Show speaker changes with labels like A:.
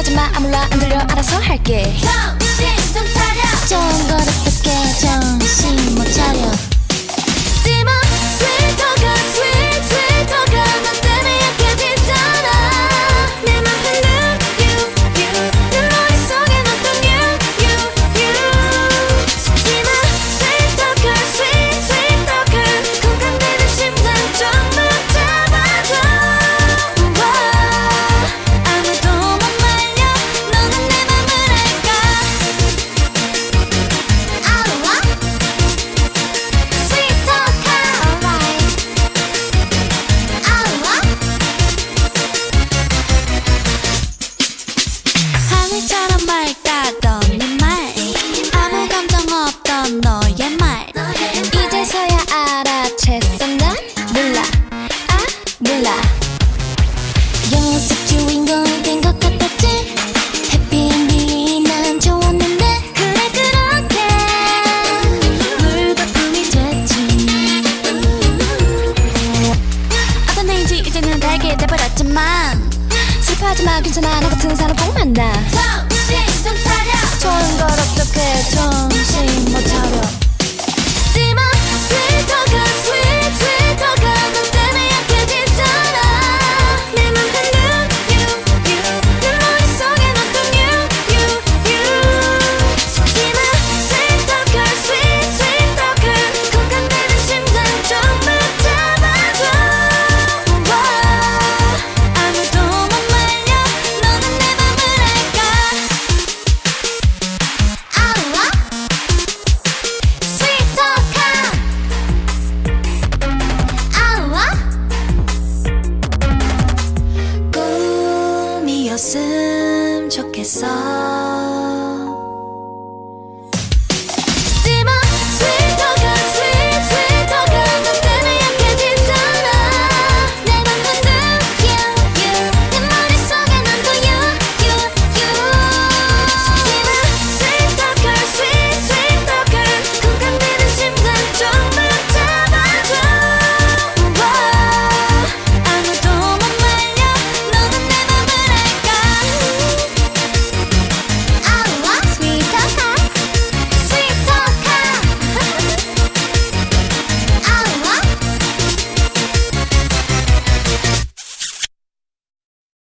A: 하지마 아무나 안 들려 알아서 할게 정신 좀 차려 좋은 걸 어떻게 정신 못 차려 스티머 sweet talker sweet sweet talker 너 때문에 약해지잖아 내 맘 흔들 you you 내 머릿속에 어떤 you you you 스티머 sweet talker sweet sweet talker 쿵쾅대는 심장 좀 붙잡아줘 아무도 못 말려 너는 내 맘을 알까 아우와 sweet talker alright 아우와 하늘처럼 맑다던 네 말 아무 감정 없던 너의 말 이제서야 알아챘어 난 몰라 아 몰라 영화 속 주인공 된 것 같았지 해피엔딩이 난 좋았는데 그래 그렇게 물거품이 됐지 어떤 애인지 이제는 알게 돼버렸지만 슬퍼하지마 괜찮아 나 같은 사람 꼭 만나 정신 좀 차려 좋은 걸 어떻게 정신 못 차려 스티머 sweet talker sweet sweet talker 너 때문에 약해지잖아 내 맘 흔들 you you 내 머릿속에 어떤 you you you 스티머 sweet talker sweet sweet talker 쿵쾅대는 심장 좀 붙잡아줘 아무도 못 말려 너는 내 맘을 알까 아우와 sweet talker 아우와 꿈이었음 좋겠어